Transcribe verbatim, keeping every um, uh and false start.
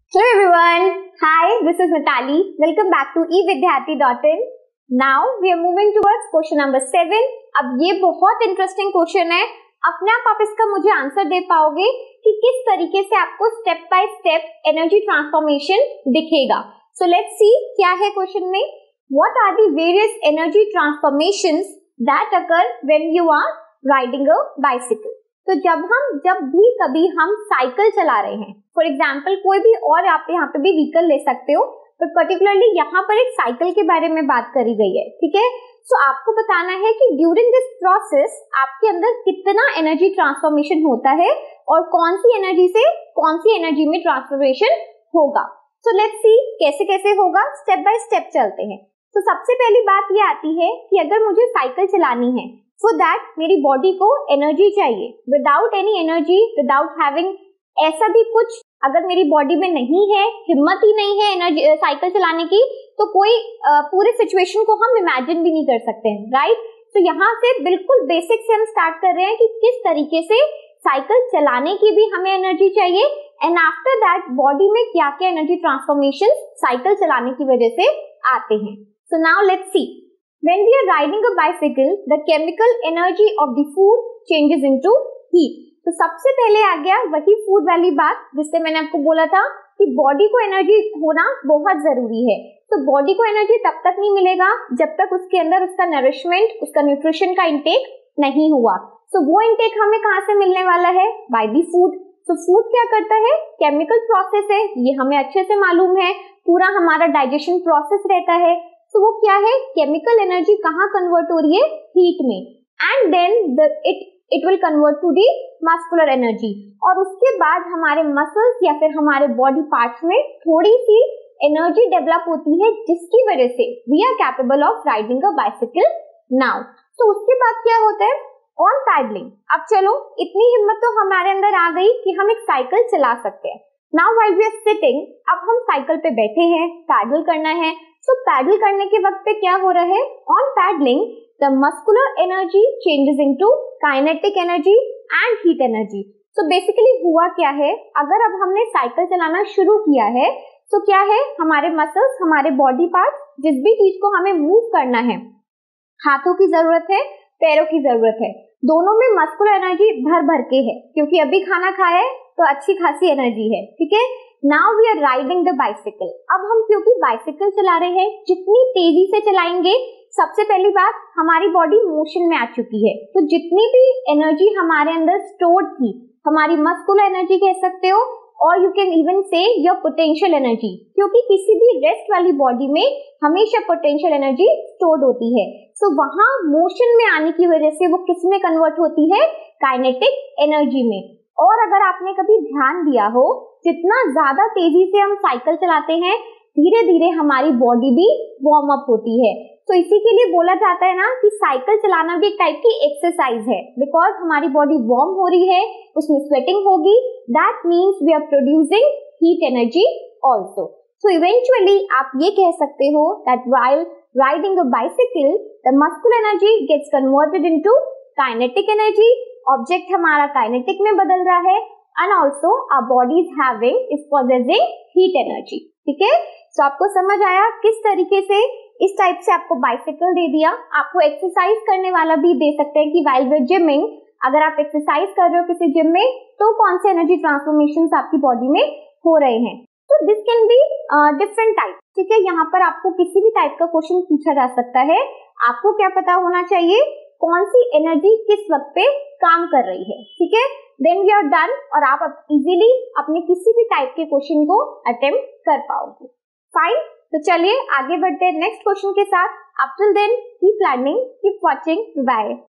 Hello everyone. Hi, this is Mitali. Welcome back to e vidyarthi dot in. Now we are moving towards question number seven. अब ये बहुत interesting question है. अपने आप आप इसका मुझे आंसर दे पाओगे कि किस तरीके से आपको step by step energy transformation दिखेगा. सो लेट्स सी क्या है क्वेश्चन में. What are the various energy transformations that occur when you are riding a bicycle? तो जब हम जब भी कभी हम साइकिल चला रहे हैं, फॉर एग्जाम्पल कोई भी और आप यहाँ पे भी व्हीकल ले सकते हो, बट पर्टिकुलरली यहाँ पर एक साइकिल के बारे में बात करी गई है. ठीक है, सो so, आपको बताना है कि ड्यूरिंग दिस प्रोसेस आपके अंदर कितना एनर्जी ट्रांसफॉर्मेशन होता है और कौन सी एनर्जी से कौन सी एनर्जी में ट्रांसफॉर्मेशन होगा. सो लेट्स सी कैसे कैसे होगा. स्टेप बाय स्टेप चलते हैं. तो so, सबसे पहली बात ये आती है कि अगर मुझे साइकिल चलानी है, फॉर दैट मेरी बॉडी को एनर्जी चाहिए. Without any energy, without having ऐसा भी कुछ अगर मेरी बॉडी में नहीं है, हिम्मत ही नहीं है एनर्जी साइकिल चलाने की, तो कोई आ, पूरे सिचुएशन को हम इमेजिन भी नहीं कर सकते हैं, राइट. तो यहाँ से बिल्कुल बेसिक से हम स्टार्ट कर रहे हैं कि किस तरीके से साइकिल चलाने की भी हमें एनर्जी चाहिए, एंड आफ्टर दैट बॉडी में क्या क्या एनर्जी ट्रांसफॉर्मेशन साइकिल चलाने की वजह से आते हैं. So now let's see. When we are riding a bicycle, the chemical energy of the food changes into heat. तो सबसे पहले आ गया वही फूड वाली बात जिससे मैंने आपको बोला था कि बॉडी को एनर्जी होना बहुत जरूरी है. तो बॉडी को एनर्जी तब तक नहीं मिलेगा जब तक उसके अंदर उसका नरिशमेंट, उसका न्यूट्रिशन का इंटेक नहीं हुआ. तो so, वो इंटेक हमें कहाँ से मिलने वाला है? By the food. तो फूड क्या करता है? केमिकल प्रोसेस है, ये हमें अच्छे से मालूम है. पूरा हमारा डाइजेशन प्रोसेस रहता है. तो so, वो क्या है? केमिकल एनर्जी कहाँ कन्वर्ट हो रही है? हीट में. And then it it will convert to the muscular energy. और उसके बाद हमारे मसल्स या फिर हमारे बॉडी पार्ट्स में थोड़ी सी एनर्जी डेवलप होती है जिसकी वजह से we are capable of riding a bicycle now. तो उसके बाद क्या होता है? On pedalling. अब चलो इतनी हिम्मत तो हमारे अंदर आ गई कि हम एक साइकिल चला सकते हैं. Now while we are sitting, अब हम साइकिल पे बैठे हैं, पैडल करना है. सो so, पैडल करने के वक्त पे क्या हो रहा है? On pedalling the muscular energy changes into kinetic energy and heat energy. So basically हुआ क्या है? अगर अब हमने साइकिल चलाना शुरू किया है तो so, क्या है? हमारे मसल्स, हमारे बॉडी पार्ट, जिस भी चीज को हमें मूव करना है, हाथों की जरूरत है, पैरों की जरूरत है, दोनों में मस्कुलर एनर्जी भर भर के है क्योंकि अभी खाना खाया है तो अच्छी खासी एनर्जी है. ठीक है, now we are riding the bicycle. अब हम क्योंकि बाइसिकल चला रहे हैं, जितनी तेजी से चलाएंगे, सबसे पहली बात हमारी बॉडी मोशन में आ चुकी है. तो जितनी भी एनर्जी हमारे अंदर स्टोर्ड थी, हमारी मस्कुलर एनर्जी कह सकते हो, और you can even say your potential energy, क्योंकि किसी भी रेस्ट वाली बॉडी में हमेशा पोटेंशियल एनर्जी स्टोर्ड होती है. सो so, वहां मोशन में आने की वजह से वो किस में कन्वर्ट होती है? काइनेटिक एनर्जी में. और अगर आपने कभी ध्यान दिया हो, जितना ज्यादा तेजी से हम साइकिल चलाते हैं, धीरे धीरे हमारी बॉडी भी वार्म अप होती है. तो इसी के लिए बोला जाता है ना कि साइकिल चलाना भी एक टाइप की एक्सरसाइज है, बिकॉज हमारी बॉडी वार्म हो रही है, उसमें स्वेटिंग होगी. That means we are producing heat energy also. So eventually आप ये कह सकते हो that while riding a bicycle the muscular energy gets converted into kinetic energy. Object हमारा काइनेटिक में बदल रहा है, and also our body is having is possessing heat energy. ठीक है, सो आपको समझ आया किस तरीके से इस टाइप से आपको बाइसिकल दे दिया. आपको एक्सरसाइज करने वाला भी दे सकते हैं कि व्हाइल वी आर जिमिंग, अगर आप एक्सरसाइज कर रहे हो किसी जिम में, तो कौन से एनर्जी ट्रांसफॉर्मेशन आपकी बॉडी में हो रहे हैं. तो this can be different type. ठीक है, यहाँ पर आपको किसी भी टाइप का क्वेश्चन पूछा जा सकता है. आपको क्या पता होना चाहिए? कौन सी एनर्जी किस वक्त पे काम कर रही है. ठीक है, देन वी आर डन, और आप इजीली अपने किसी भी टाइप के क्वेश्चन को अटेम्प्ट कर पाओगे. फाइन, तो चलिए आगे बढ़ते हैं नेक्स्ट क्वेश्चन के साथ. Up till then keep learning, keep watching, bye.